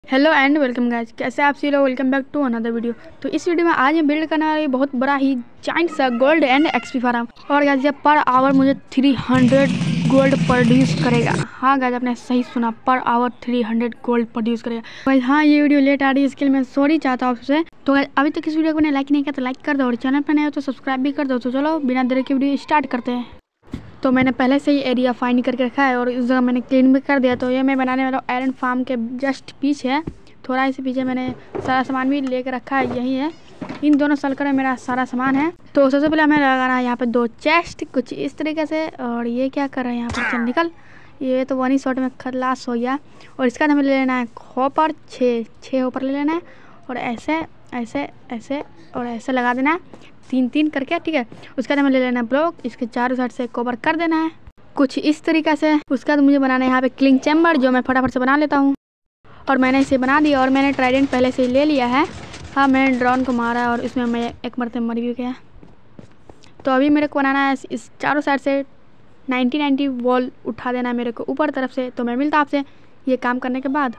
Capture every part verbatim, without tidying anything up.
Hello and welcome guys, कैसे आप सभी लोग। Welcome back to another video. तो इस वीडियो में आज मैं बिल्ड करने वाला बहुत बड़ा ही जाइंट सा गोल्ड एंड एक्सपी फार्म। और गाइस ये पर आवर मुझे तीन सौ गोल्ड प्रोड्यूस करेगा। हाँ गाइस, आपने सही सुना, पर आवर तीन सौ गोल्ड प्रोड्यूस करेगा। गाइस हाँ, ये वीडियो लेट आ रही है, इसके लिए मैं सॉरी चाहता हूँ आपसे। तो गाइस अभी तक इस वीडियो को मैंने लाइक नहीं किया तो लाइक कर दो, और चैनल पर नए हो तो सब्सक्राइब भी कर दो। तो चलो बिना देर के वीडियो स्टार्ट करते हैं। तो मैंने पहले से ही एरिया फाइंड करके रखा है और इस जगह मैंने क्लीन भी कर दिया। तो ये मैं बनाने वाला हूँ आयरन फार्म के जस्ट पीछे है, थोड़ा इसे पीछे मैंने सारा सामान भी लेकर रखा है। यही है, इन दोनों सर्कल में मेरा सारा सामान है। तो सबसे पहले हमें लगाना है यहाँ पे दो चेस्ट कुछ इस तरीके से। और ये क्या कर रहे हैं यहाँ पर, चल निकल, ये तो वन ही शॉट में खलास हो गया। और इसका हमें ले लेना है हॉपर, छः छः हॉपर ले लेना है। और ऐसे ऐसे ऐसे और ऐसे लगा देना है, तीन तीन करके, ठीक है। उसके बाद हमें ले लेना है ब्लॉक, इसके चारों साइड से कवर कर देना है कुछ इस तरीके से। उसके बाद मुझे बनाना है यहाँ पे क्लिंग चैम्बर, जो मैं फटाफट से बना लेता हूँ। और मैंने इसे बना दिया और मैंने ट्राइडेंट पहले से ही ले लिया है। हाँ, मैंने ड्रोन को मारा और इसमें मैं एक मरतबा मर भी गया। तो अभी मेरे को बनाना है इस चारों साइड से नाइन्टी नाइन्टी वॉल उठा देना है मेरे को ऊपर तरफ से। तो मैं मिलता आपसे ये काम करने के बाद।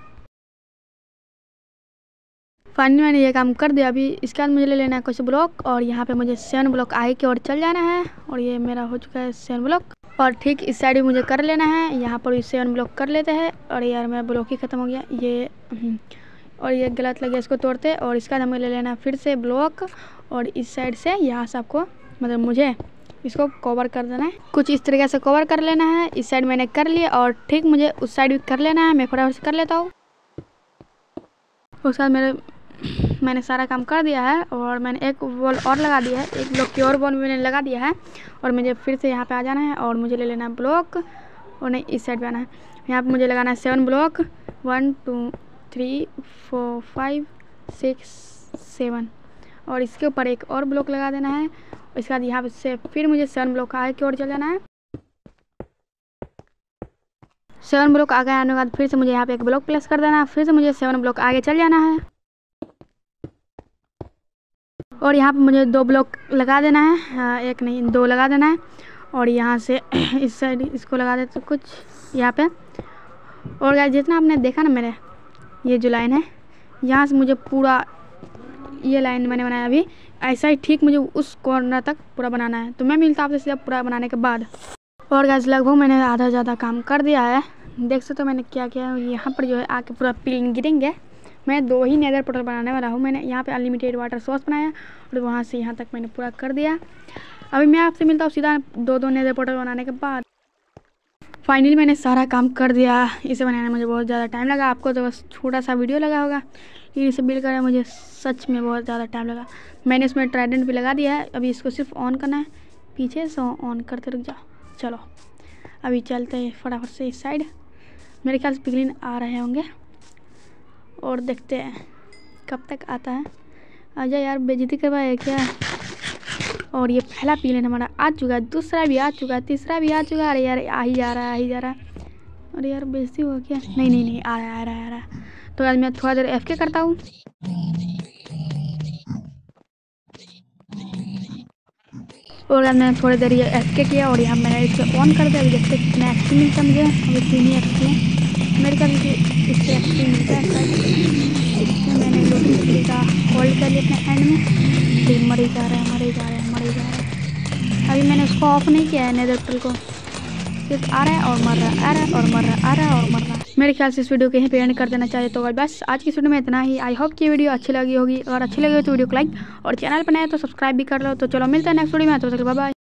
फाइनली मैंने ये काम कर दिया। अभी इसके बाद मुझे ले लेना है कुछ ब्लॉक और यहाँ पे मुझे सेवन ब्लॉक आगे की ओर चल जाना है। और ये मेरा हो चुका है सेवन ब्लॉक। और ठीक इस साइड भी मुझे कर लेना है, यहाँ पर भी सेवन ब्लॉक कर लेते हैं। और यार मेरा ब्लॉक ही ख़त्म हो गया ये, और ये गलत लग गया, इसको तोड़ते। और इसका हमें ले लेना फिर से ब्लॉक और इस साइड से यहाँ से आपको मतलब मुझे इसको कवर कर देना है, कुछ इस तरीके से कवर कर लेना है। इस साइड मैंने कर लिया और ठीक मुझे उस साइड भी कर लेना है। मैं फटाफट से कर लेता हूँ। उसके बाद मेरे मैंने सारा काम कर दिया है और मैंने एक वॉल और लगा दिया है, एक ब्लॉक की और वॉल मैंने लगा दिया है। और मुझे फिर से यहाँ पे आ जाना है और मुझे ले लेना है ब्लॉक, और नहीं इस साइड पे आना है। यहाँ पे मुझे लगाना है seven block, one two three four five six seven. और इसके ऊपर एक और ब्लॉक लगा देना है। इसके बाद यहाँ से फिर मुझे सेवन ब्लॉक आगे की ओर चल जाना है। सेवन ब्लॉक आगे आने के बाद फिर से मुझे यहाँ पे एक ब्लॉक प्लेस कर देना है। फिर से मुझे सेवन ब्लॉक आगे चल जाना है और यहाँ पे मुझे दो ब्लॉक लगा देना है। हाँ, एक नहीं दो लगा देना है। और यहाँ से इस साइड इसको लगा देते कुछ यहाँ पे। और गाइस जितना आपने देखा ना मेरे ये जो लाइन है, यहाँ से मुझे पूरा ये लाइन मैंने बनाया अभी ऐसा ही, ठीक मुझे उस कॉर्नर तक पूरा बनाना है। तो मैं मिलता हूँ आपसे सीधा पूरा बनाने के बाद। और गाइस लगभग मैंने आधा ज़्यादा काम कर दिया है, देख सकते हो मैंने क्या किया है। यहाँ पर जो है आके पूरा पिलिंग गिरेंगे। मैं दो ही नेदर पोर्टल बनाने वाला हूँ। मैंने यहाँ पे अनलिमिटेड वाटर सोर्स बनाया और वहाँ से यहाँ तक मैंने पूरा कर दिया। अभी मैं आपसे मिलता हूँ सीधा दो दो नेदर पोर्टल बनाने के बाद। फाइनली मैंने सारा काम कर दिया। इसे बनाने में मुझे बहुत ज़्यादा टाइम लगा, आपको तो बस छोटा सा वीडियो लगा होगा, लेकिन इसे बिल्ड करने में मुझे सच में बहुत ज़्यादा टाइम लगा। मैंने इसमें ट्राइडेंट भी लगा दिया है, अभी इसको सिर्फ ऑन करना है। पीछे से ऑन करते रुक जाओ। चलो अभी चलते हैं फटाफट से इस साइड। मेरे ख्याल से पिगलिन आ रहे होंगे और देखते हैं कब तक आता है। आजा यार, बेइज्जती करवाए क्या। और ये पहला पिगलिन हमारा आ चुका है, दूसरा भी आ चुका है, तीसरा भी आ चुका है। अरे यार आ ही जा रहा है, आ ही जा रहा है। अरे यार बेइज्जती हो क्या। नहीं नहीं नहीं आ रहा है, आ रहा है, आ रहा है। तो आज मैं थोड़ा देर एफ के करता हूँ। और आज मैंने थोड़ी देर ये एफ के किया और यहाँ मैंने इसे ऑन कर दिया। अभी देखते कितना एक्सपी मिलता मुझे। अभी तीन ही एक्सपी है मेरे ख्याल से, इससे एक्सपी मिलता है। मैंने लोडिंग तरीका होल्ड कर लिया अपने एंड में। फिर मर ही जा रहा है, मर ही जा रहा है, मर ही जा रहा है। अभी मैंने उसको ऑफ नहीं किया है नेदर पोर्टल को, सिर्फ आ रहा है और मर रहा है, आ रहा है और मर रहा है, आ रहा है और मर रहा है। मेरे ख्याल से इस वीडियो को यहीं पे एंड कर देना चाहिए। तो बस आज की वीडियो में इतना ही। आई होप कि वीडियो अच्छी लगी होगी। अगर अच्छी लगी हो तो वीडियो को लाइक और चैनल पर नए तो सब्सक्राइब भी कर लो। तो चलो मिलते हैं नेक्स्ट वीडियो में, तो बाय बाय।